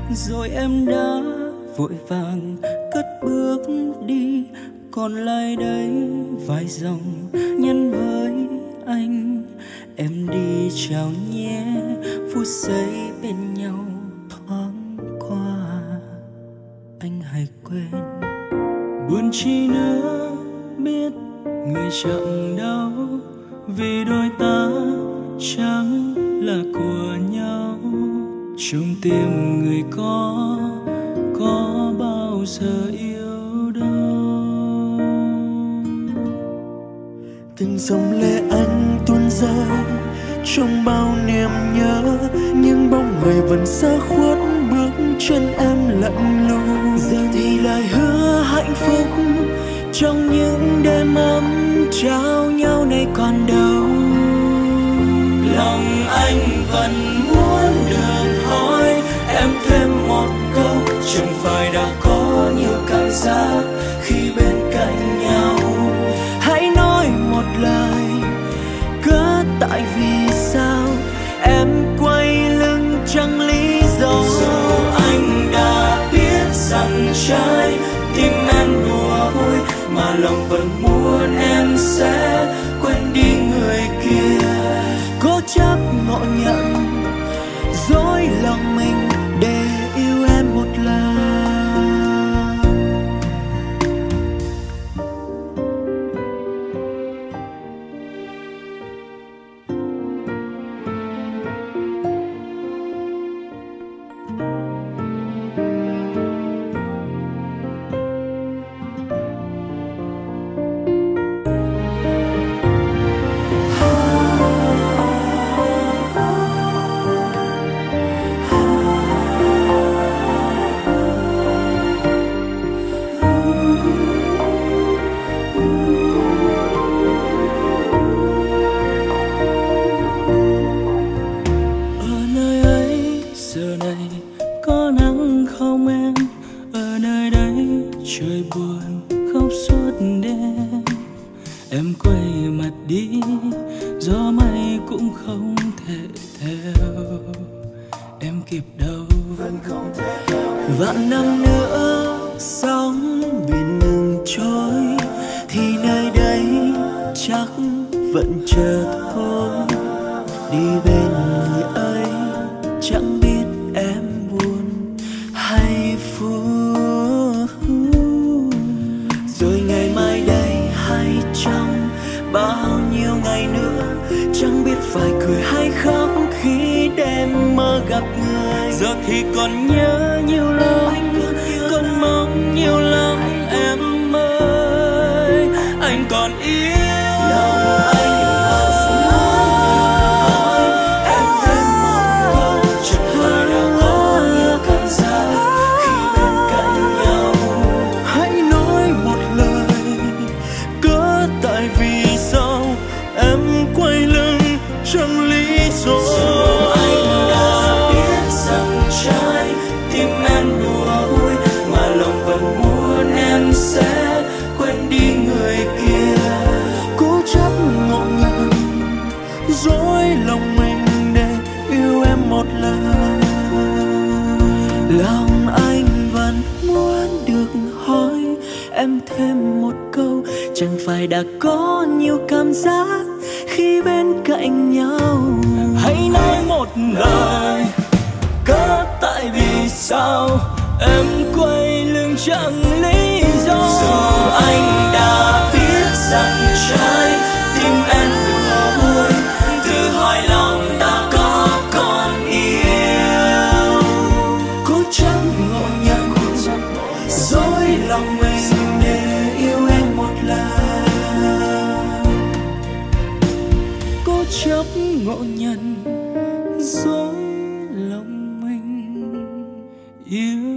rồi em đã vội vàng cất bước đi, còn lại đây vài dòng nhắn với anh. Em đi chào nhé, phút giây bên nhau thoáng qua, anh hãy quên. Buồn chi nữa biết người chẳng đau, vì đôi ta chẳng là của nhau. Trong tim người có bao giờ yêu đâu. Từng dòng lệ anh tuôn rơi trong bao niềm nhớ, nhưng bóng người vẫn xa khuất bước chân em lạnh lùng. Giờ thì lời hứa hạnh phúc trong những đêm ấm trao nhau nay còn đâu. Lòng anh vẫn muốn được hỏi em thêm một câu, chẳng phải đã có nhiều cảm giác khi bên cạnh nhau. Hãy nói một lời, cớ tại vì sao em quay lưng chẳng lý do. Dù anh đã biết rằng trái tim em đùa vui, mà lòng vẫn muốn em sẽ quên đi người kia. Cố chấp ngộ nhận dối lòng mình để yêu em một lần. Trời buồn khóc suốt đêm, em quay mặt đi, gió mây cũng không thể theo em kịp đâu. Vạn năm nữa sóng biển ngừng trôi, thì nơi đây chắc vẫn chờ thôi. Đi bên người ấy chẳng biết em buồn hay vui. Rồi ngày mai đây hay trong bao nhiêu ngày nữa, chẳng biết phải cười hay khóc khi đêm mơ gặp người. Giờ thì còn nhớ nhiều lắm, còn mong nhiều lắm em ơi. Anh còn yêu lòng anh chẳng lý do. Dù anh đã biết rằng trái tim em đùa vui, mà lòng vẫn muốn em sẽ quên đi người kia. Cố chấp ngộ nhận dối lòng mình để yêu em một lần. Lòng anh vẫn muốn được hỏi em thêm một câu, chẳng phải đã có nhiều cảm giác khi bên cạnh nhau. Hãy nói một lời, cớ tại vì sao em quay lưng chẳng lý do. Dù anh đã biết rằng trái tim em đùa vui, tự hỏi lòng ta có còn yêu. Cố chấp ngộ nhận dối lòng mình để yêu em một lần. Cố chấp ngộ nhận dối lòng mình yêu